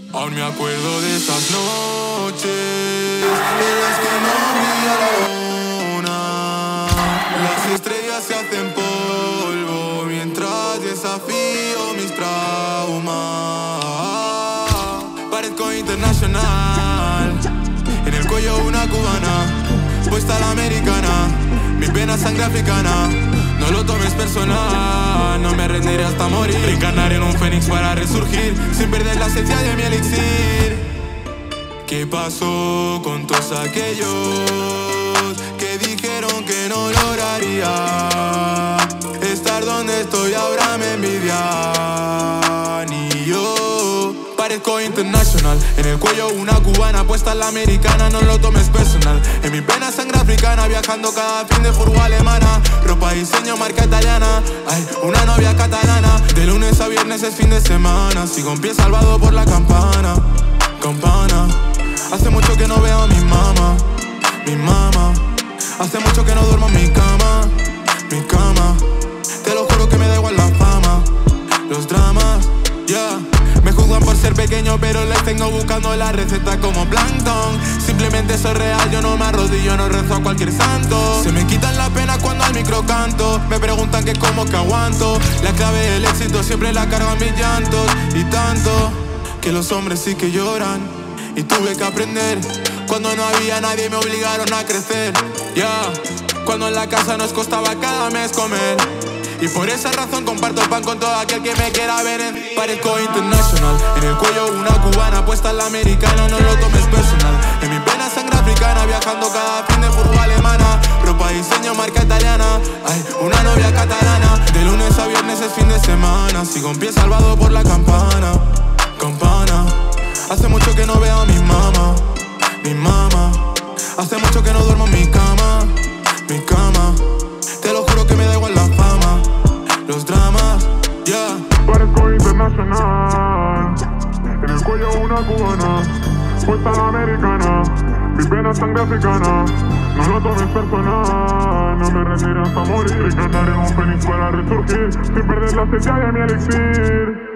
Aún me acuerdo de esas noches en las que no brilla la luna. Las estrellas se hacen polvo mientras desafío mis traumas. Parezco internacional, en el cuello una cubana, puesta la americana, mi pena sangre africana. No lo tomes personal, no me rendiré hasta morir. Reencarnar en un fénix para resurgir, sin perder la esencia de mi elixir. ¿Qué pasó con todos aquellos que dijeron que no lograría estar donde estoy ahora? Me envidian y yo parezco internacional, en el cuello una cubana, puesta la americana. No lo tomes personal, en mi pena sangre africana, viajando cada fin de furgo alemana. Ropa diseño marca italiana, hay una novia catalana. De lunes a viernes es fin de semana, sigo en pie salvado por la campana. Campana, hace mucho que no veo a mi mamá. Mi mamá, hace mucho que no duermo en mi cama. Mi cama, te lo juro que me da igual la fama. Los dramas, yeah. Me juzgan por ser pequeño, pero les tengo buscando la receta como plancton. Simplemente soy real, yo no me arrodillo, no rezo a cualquier santo. Se me quitan las penas cuando al micro canto. Me preguntan que cómo que aguanto. La clave del éxito siempre la cargo en mis llantos. Y tanto que los hombres sí que lloran, y tuve que aprender. Cuando no había nadie me obligaron a crecer, yeah. Cuando en la casa nos costaba cada mes comer. Y por esa razón comparto pan con todo aquel que me quiera ver. Parezco internacional, en el cuello una cubana, puesta la americana. No lo tomes personal, en mi pena sangre africana, viajando cada fin de furgo alemana. Ropa diseño marca italiana, hay una novia catalana. De lunes a viernes es fin de semana, sigo en pie salvado por la campana. Campana, hace mucho que no veo a mi mamá. Mi mamá, hace mucho que no duermo en mi cama. Mi cama, te lo juro que me da igual la fama. Los dramas, yeah. Parezco internacional, en el cuello una cubana, puesta la americana, mi pena sangre africana. No lo tomes personal, no me rendiré hasta morir. Reencarnar en un fénix para resurgir, sin perder la esencia de mi elixir.